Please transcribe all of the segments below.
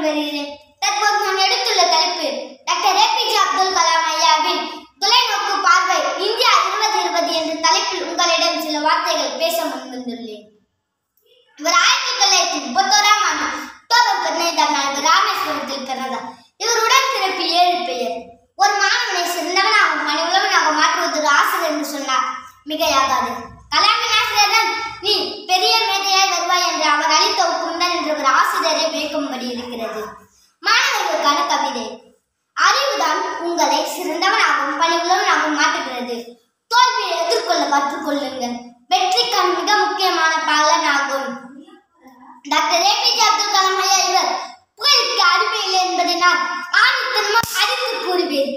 வருகிறேன். தற்போது நான் எடுத்துள்ள தலைப்பு டாக்டர்.APJ.Abdul கலாம் ஐயாவின் தொலைநோக்கு பார்வை இந்தியா 2020 என்ற தலைப்பில் உங்களிடம் சில வார்த்தைகள் பேச முன்வந்துள்ளேன். இவர் 1931ஆம் ஆண்டு அக்டோபர் 15ஆம் நாள் ராமேஸ்வரத்தில் பிறந்தார். இவர் உடன்பிறப்பு 7 பெயர். ஒரு மாணவனை சிறந்தவனாகவும் மனிதனாக மாற்றுவது ஒரு ஆசிரியர் என்று சொன்னார் மிகையாகாது. கலாமின் ஆசிரியர் நீ பெரிய மேதையாய் வருவாய் என்று அவர் அளித்த ஒப்புமுடன் என்று ஒரு ஆசிரியரை விளக்கும்படி இருக்கிறது. மாணவர்களுக்கான கவிதை. அறிவுதான் உங்களை சிறந்தவனாகவும் பணிவுள்ளவனாகவும் மாற்றுகிறது. தோல்வியை எதிர்கொள்ள கற்றுக்கொள்ளுங்கள். வெற்றிக்கான மிக முக்கியமான பலனாகும். டாக்டர்.APJ.Abdul கலாம் ஐயா இவர் புகழுக்கு அடிமை இல்லை என்பதை நான் ஆணித்தனமாக அடித்து கூறுவேன்.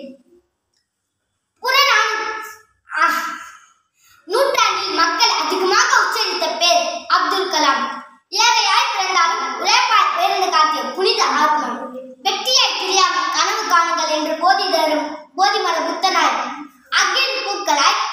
நூற்றாண்டில் மக்கள் அதிகமாக உச்சரித்த பேர் அப்துல் கலாம். ஏழையாய் பிறந்தாலும் உழைப்பாய் பேருந்து காட்டிய புனித ஆத்மம். வெற்றியாய் தெரியாமல் கனவு காணுங்கள் என்று போதி மர புத்தனாய் அக்கின் பூக்களாய்